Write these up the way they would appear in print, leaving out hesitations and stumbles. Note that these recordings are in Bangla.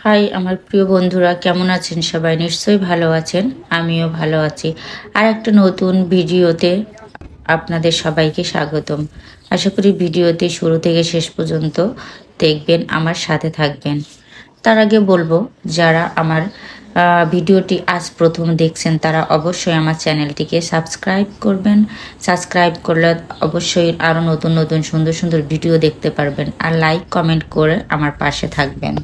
হাই আমার প্রিয় বন্ধুরা, কেমন আছেন সবাই? নিশ্চয়ই ভালো আছেন, আমিও ভালো আছি। আর একটা নতুন ভিডিওতে আপনাদের সবাইকে স্বাগতম। আশা করি ভিডিওতে শুরু থেকে শেষ পর্যন্ত দেখবেন, আমার সাথে থাকবেন। তার আগে বলবো, যারা আমার ভিডিওটি আজ প্রথম দেখছেন তারা অবশ্যই আমার চ্যানেলটিকে সাবস্ক্রাইব করবেন। সাবস্ক্রাইব করলে অবশ্যই আরও নতুন নতুন সুন্দর সুন্দর ভিডিও দেখতে পারবেন। আর লাইক কমেন্ট করে আমার পাশে থাকবেন।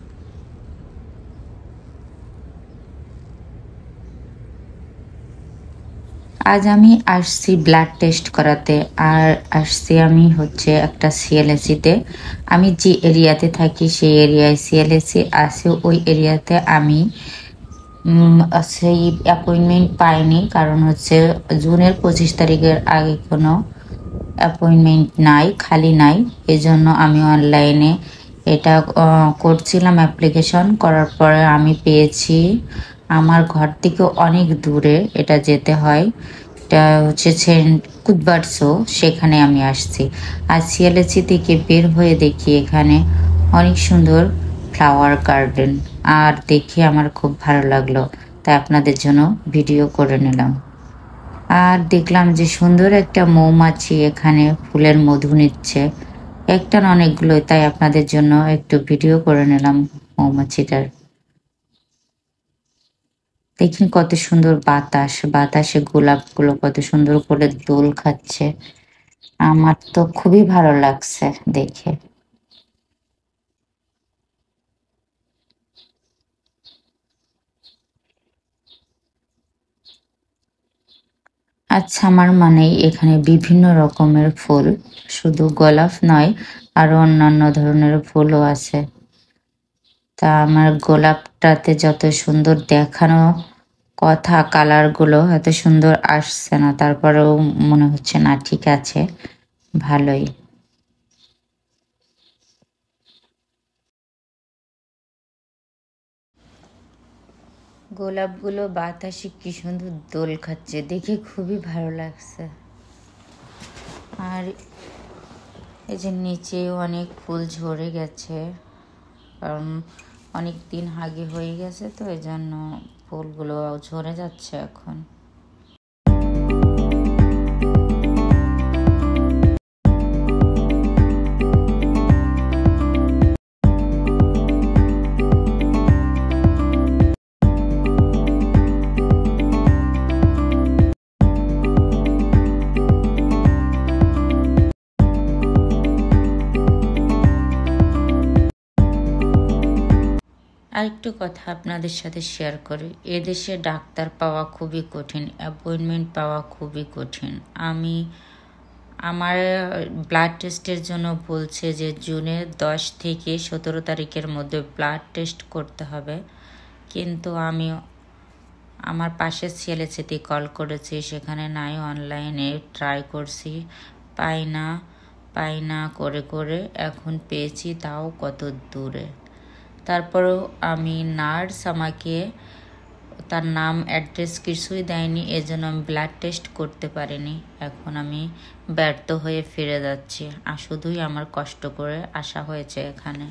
আজ আমি আসছি ব্লাড টেস্ট করাতে। আর আসছি আমি হচ্ছে একটা সিএলএসিতে। আমি যে এরিয়াতে থাকি সেই এরিয়ায় সিএলএসি আছে। ওই এরিয়াতে আমি সেই অ্যাপয়েন্টমেন্ট পাইনি, কারণ হচ্ছে জুনের 25 তারিখের আগে কোনো অ্যাপয়েন্টমেন্ট নাই, খালি নাই। এজন্য আমি অনলাইনে এটা করছিলাম। অ্যাপ্লিকেশন করার পরে আমি পেয়েছি। আমার ঘর থেকে অনেক দূরে এটা যেতে হয়। এটা হচ্ছে কুদবারসো, সেখানে আমি আসছি। আর সিএলএসি থেকে বের হয়ে দেখি এখানে অনেক সুন্দর ফ্লাওয়ার গার্ডেন, আর দেখে আমার খুব ভালো লাগলো, তাই আপনাদের জন্য ভিডিও করে নিলাম। আর দেখলাম যে সুন্দর একটা মৌমাছি এখানে ফুলের মধু নিচ্ছে, একটা না অনেকগুলো, তাই আপনাদের জন্য একটু ভিডিও করে নিলাম মৌমাছিটার। দেখুন কত সুন্দর বাতাস, বাতাসে গোলাপগুলো কত সুন্দর করে দোল খাচ্ছে। আমার তো খুবই ভালো লাগছে দেখে। আচ্ছা, আমার মানে এখানে বিভিন্ন রকমের ফুল, শুধু গোলাপ নয়, আরো অন্যান্য ধরনের ফুলও আছে। তা আমার গোলাপটাতে যত সুন্দর দেখানো কথা, কালারগুলো এত সুন্দর আসছে না, তারপরেও মনে হচ্ছে না ঠিক আছে, ভালোই। গোলাপগুলো বাতাসে কি সুন্দর দোল খাচ্ছে, দেখে খুবই ভালো লাগছে। আর এই যে নিচে অনেক ফুল ঝরে গেছে, কারণ অনেক দিন আগে হয়ে গেছে, তো এই জন্য ফুলগুলো ঝরে যাচ্ছে এখন। আরেকটু কথা আপনাদের সাথে শেয়ার করি। এদেশে ডাক্তার পাওয়া খুবই কঠিন, অ্যাপয়েন্টমেন্ট পাওয়া খুবই কঠিন। আমার ব্লাড টেস্টের জন্য বলছে যে জুনের 10 থেকে 17 তারিখের মধ্যে ব্লাড টেস্ট করতে হবে, কিন্তু আমি আমার পাশের সিএলএসিতে কল করেছি, সেখানে নাই। অনলাইনে ট্রাই করছি, পাই না করে করে এখন পেয়েছি, তাও কত দূরে। তারপরেও আমি নার্স আমাকে তার নাম অ্যাড্রেস কিছুই দেয়নি, এজন্য আমি ব্লাড টেস্ট করতে পারিনি। এখন আমি ব্যর্থ হয়ে ফিরে যাচ্ছি, আর শুধুই আমার কষ্ট করে আসা হয়েছে এখানে।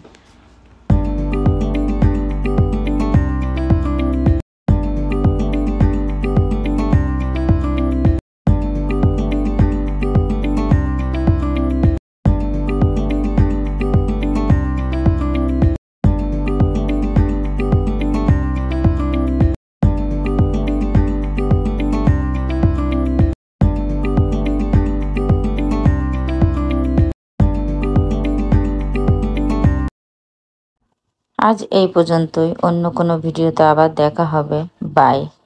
আজ এই পর্যন্তই, অন্য কোনো ভিডিওতে আবার দেখা হবে। বাই।